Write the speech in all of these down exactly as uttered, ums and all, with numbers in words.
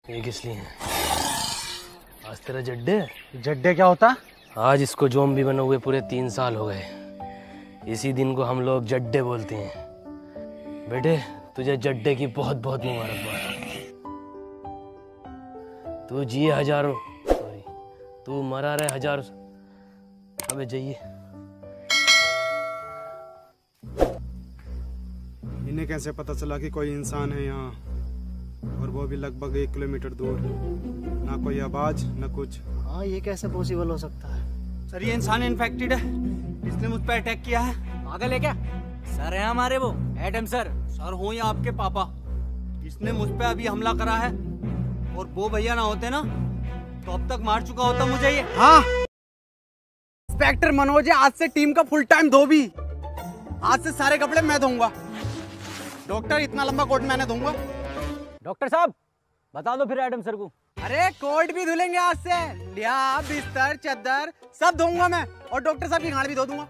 ये किस लिए है? आज तेरा जड्डे? जड्डे क्या होता? आज इसको ज़ॉम्बी बने हुए पूरे तीन साल हो गए। इसी दिन को हम लोग जड्डे बोलते हैं। बेटे तुझे जड्डे की बहुत बहुत मुबारकबाद। तू जिए हजारों, सॉरी तू मरा रहे हजारों। अबे जाइए। इन्हें कैसे पता चला कि कोई इंसान है यहाँ, और वो भी लगभग एक किलोमीटर दूर? ना कोई आवाज ना कुछ। हाँ, ये कैसे पॉसिबल हो सकता है? सर ये इंसान इन्फेक्टेड है, इसने मुझ पर अटैक किया है। पागल है क्या? सर है हमारे वो एडम सर। सर हो या आपके पापा, इसने मुझ पे अभी हमला करा है, और वो भैया ना होते ना तो अब तक मार चुका होता मुझे ये। हाँ, इंस्पेक्टर मनोज है, आज से टीम का फुल टाइम धोबी। आज से सारे कपड़े मैं धोऊंगा। डॉक्टर इतना लंबा कोट मैंने धोऊंगा। डॉक्टर साहब बता दो फिर एडम सर को। अरे कोट भी धुलेंगे आज से। लिया बिस्तर चद्दर सब धोऊंगा मैं, और डॉक्टर साहब की गाड़ भी धो दूंगा।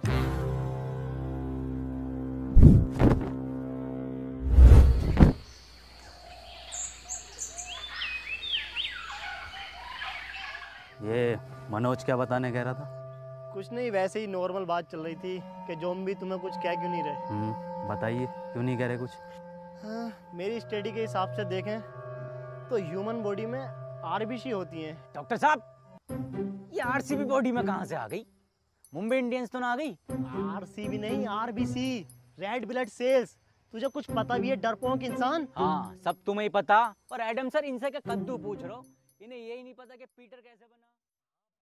ये मनोज क्या बताने कह रहा था? कुछ नहीं, वैसे ही नॉर्मल बात चल रही थी कि ज़ॉम्बी तुम्हें कुछ कह क्यों नहीं रहे। हम्म बताइए क्यों नहीं कह रहे कुछ? हाँ, मेरी स्टडी के हिसाब से देखें तो ह्यूमन बॉडी में आरबीसी होती हैं। डॉक्टर साहब ये आरसीबी बॉडी में कहाँ से आ गई? मुंबई इंडियंस तो ना आ गई? आरसीबी नहीं, आरबीसी, रेड ब्लड सेल्स। तुझे कुछ पता भी है डरपोक इंसान? हाँ सब तुम्हें ही पता। और एडम सर इनसे क्या कद्दू पूछ रहे हो? इन्हें यही नहीं पता कि पीटर कैसे बना।